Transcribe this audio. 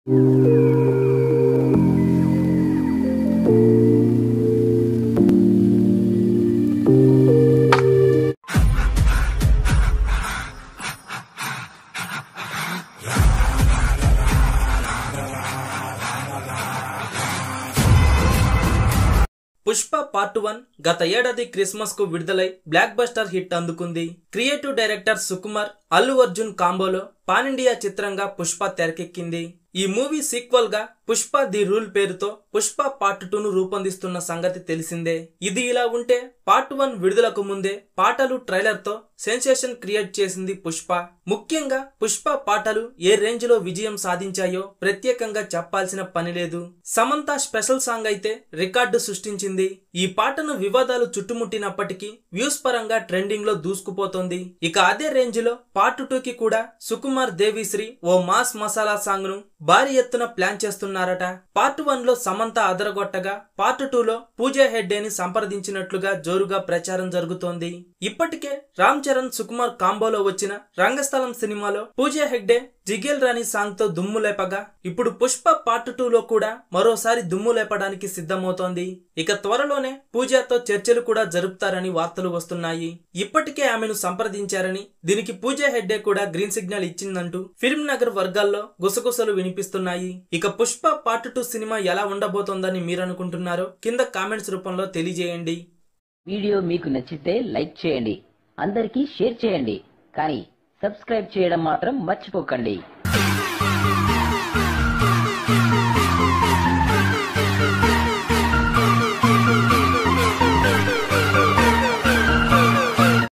Pushpa part 1 గత ఏడాది Christmas కు విడుదలై బ్లాక్ బస్టర్ హిట్ అందుకుంది. క్రియేటివ్ డైరెక్టర్ సుకుమార్, అల్లు అర్జున్ కాంబోలో పాన్ ఇండియా చిత్రంగా పుష్ప తెరకెక్కింది. ఈ మూవీ సీక్వెల్ గా పుష్ప ది రూల్ పేరుతో పుష్ప పార్ట్ 2 ను రూపొందిస్తున్న సంగతి తెలిసిందే. ఇది ఇలా ఉంటే పార్ట్ 1 విడుదలకు ముందే పాటలు ట్రైలర్ తో సెన్సేషన్ క్రియేట్ చేసింది పుష్ప. ముఖ్యంగా పుష్ప పాటలు ఏ రేంజ్ లో విజయం సాధించాయో ప్రత్యేకంగా చెప్పాల్సిన పని లేదు. సమంత స్పెషల్ సాంగ్ అయితే రికార్డు సృష్టించింది. ఈ పాటను వివాదాలు చుట్టుముట్టినప్పటికీ వ్యూస్ పరంగా ట్రెండింగ్ లో దూసుకుపోతోంది. ఇక అదే రేంజ్ లో పార్ట్ 2 కి కూడా సుకుమార్, దేవిశ్రీ ఓ మాస్ మసాలా సాంగ్ ను భారీ ఎత్తున ప్లాన్ చేస్తున్నారట. పార్ట్ 1 లో సమంత అదరగొట్టగా పార్ట్ 2 లో పూజా హెగ్డేని సంప్రదించినట్లుగా జోరుగా ప్రచారం జరుగుతోంది. ఇప్పటికే రామ్ చరణ్, సుకుమార్ కాంబోలో వచ్చిన రంగస్థలం సినిమాలో పూజా హెగ్డే జిగేల్ రాణి సాంగ్ తో దుమ్ము లేపగా ఇప్పుడు పుష్ప పార్ట్ 2 లో కూడా మరోసారి దుమ్ము లేపడానికి సిద్ధమవుతోంది. ఇక త్వరలోనే పూజాతో చర్చలు కూడా జరుపుతారని వార్తలు వస్తున్నాయి. ఇప్పటికే ఆమెను సంప్రదించారని, దీనికి పూజా హెగ్డే కూడా గ్రీన్ సిగ్నల్ ఇచ్చిందంటూ ఫిల్మ్ నగర్ వర్గాల్లో గుసగుసలు వినిపిస్తున్నాయి. ఇక పుష్ప పార్ట్ 2 సినిమా ఎలా ఉండబోతోందని మీరనుకుంటున్నారో కింద కామెంట్స్ రూపంలో తెలియజేయండి. వీడియో మీకు నచ్చితే లైక్ చేయండి, అందరికీ షేర్ చేయండి, కానీ సబ్స్క్రైబ్ చేయడం మాత్రం మర్చిపోకండి.